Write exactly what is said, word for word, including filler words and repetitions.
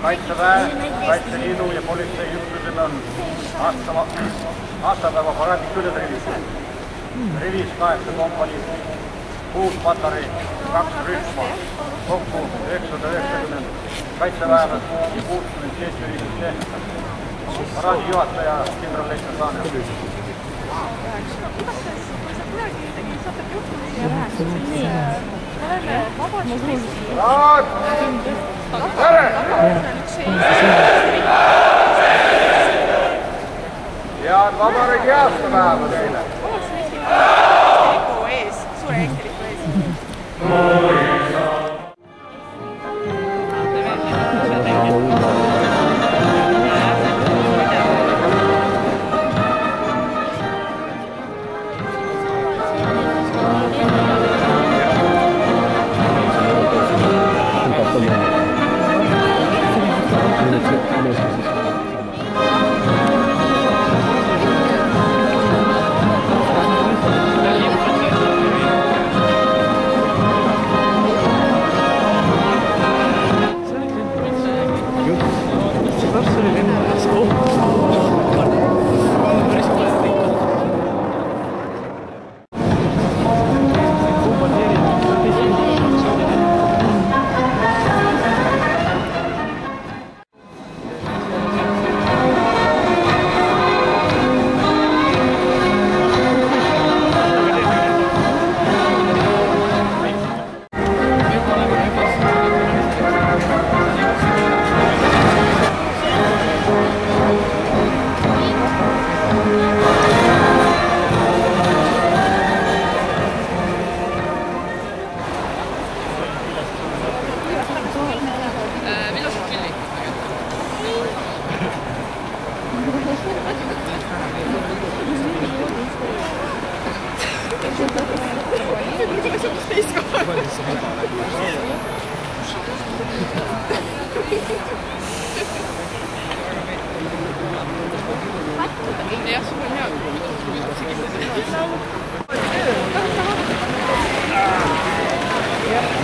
Kaitseväe, Kaitseliidu ja politseiüksusel on aastapäeva paraadi küljes rivis. Rivis kaheksa kompaniid, kuus patarei, kaks rühma, kokku üheksasada üheksakümmend kaitseväelast ja kuuskümmend seitse rivis tehnikat. Paraadi juhataja kindralleitnant Laane. Raad! Tere! Head vabariigi aastapäeva teile! Lipu ees, suure Eesti lipu ees. Ja, sul on hea.